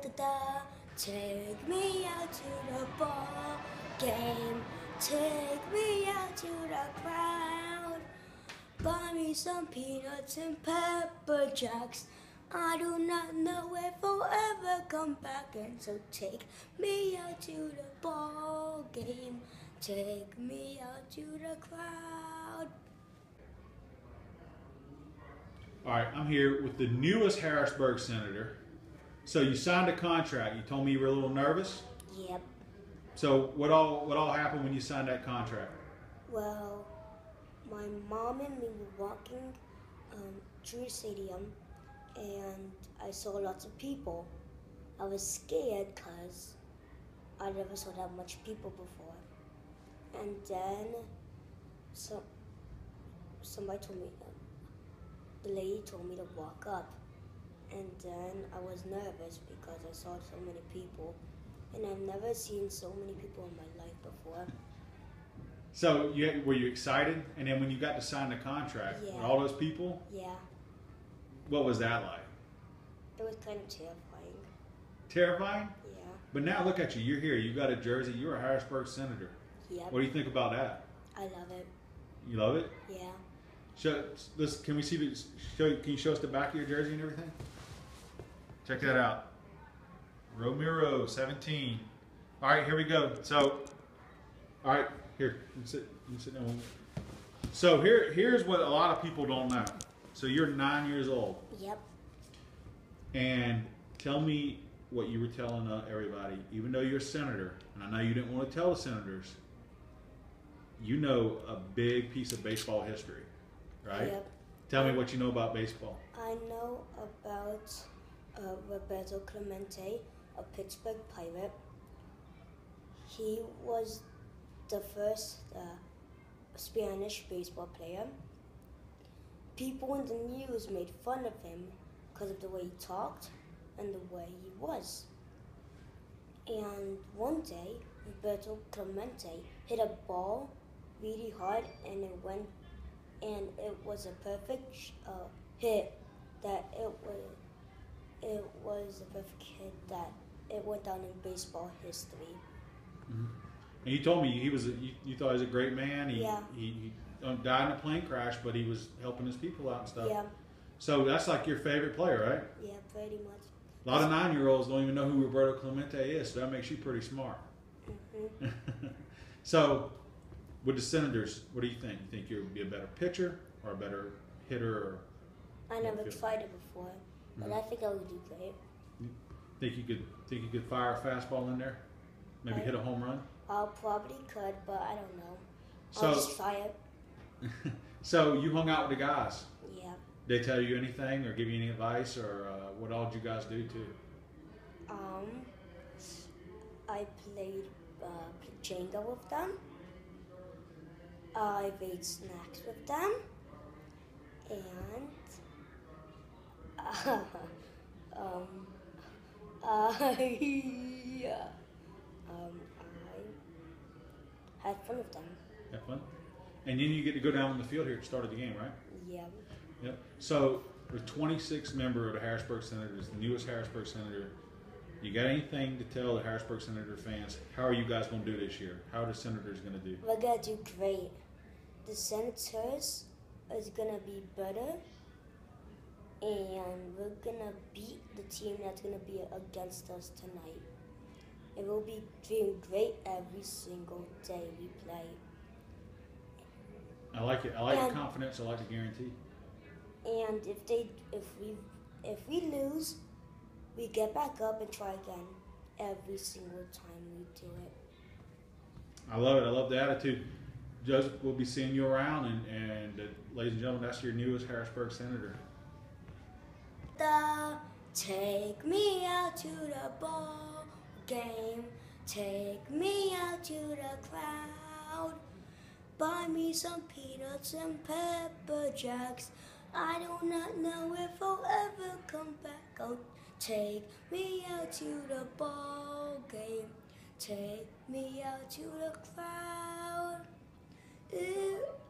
da. Take me out to the ball game. Take me out to the crowd. Buy me some peanuts and pepper jacks. I do not know if I'll ever come back, and so take me out to the ball game. Take me out to the crowd. All right, I'm here with the newest Harrisburg Senator. So you signed a contract. You told me you were a little nervous. Yep. So what all happened when you signed that contract? Well, my mom and me were walking through the stadium, and I saw lots of people. I was scared because I never saw that much people before. And then somebody told me, the lady told me to walk up. And then I was nervous because I saw so many people. And I've never seen so many people in my life before. So were you excited? And then when you got to sign the contract with all those people? Yeah. What was that like? It was kind of terrifying. Terrifying? Yeah. But now look at you. You're here. You got a jersey. You're a Harrisburg Senator. Yep. What do you think about that? I love it. You love it? Yeah. Can we see can you show us the back of your jersey and everything? Check that out. Romero, 17. All right, here we go. So, all right, here. You can sit down. So here's what a lot of people don't know. So you're 9 years old. Yep. And tell me what you were telling everybody, even though you're a senator, and I know you didn't want to tell the senators, you know a big piece of baseball history, right? Yep. Tell me what you know about baseball. I know about Roberto Clemente, a Pittsburgh Pirate. He was the first Spanish baseball player. People in the news made fun of him because of the way he talked and the way he was. And one day, Roberto Clemente hit a ball really hard, and it was a perfect hit. It was a perfect hit that it went down in baseball history. Mm-hmm. And you told me you thought he was a great man. He died in a plane crash, but he was helping his people out and stuff. Yeah. So that's like your favorite player, right? Yeah, pretty much. A lot of 9-year-olds don't even know who Roberto Clemente is, so that makes you pretty smart. Mm-hmm. So, with the Senators, what do you think? You think you'd be a better pitcher or a better hitter? Or I never tried it before, but I think I would do great. Think you could fire a fastball in there? Maybe hit a home run? I probably could, but I don't know. I'll just try it. So you hung out with the guys. Yeah. They tell you anything or give you any advice, or what all did you guys do too? I played Jenga with them. I ate snacks with them, and I had fun with them. Had fun? And then you get to go down on the field here at the start of the game, right? Yeah. Yep. So the 26th member of the Harrisburg Senators, the newest Harrisburg Senator, you got anything to tell the Harrisburg Senator fans? How are you guys going to do this year? How are the Senators going to do? We're going to do great. The Senators is going to be better, and we're going to beat the team that's going to be against us tonight. And we'll be doing great every single day we play. I like it. I like the confidence. I like the guarantee. And if we lose, we get back up and try again every single time we do it. I love it. I love the attitude. Joseph, we'll be seeing you around, and ladies and gentlemen, that's your newest Harrisburg Senator. Take me out to the ball game. Take me out to the crowd. Buy me some peanuts and pepper jacks. I do not know if I'll ever come back out. Take me out to the ball game. Take me out to the crowd.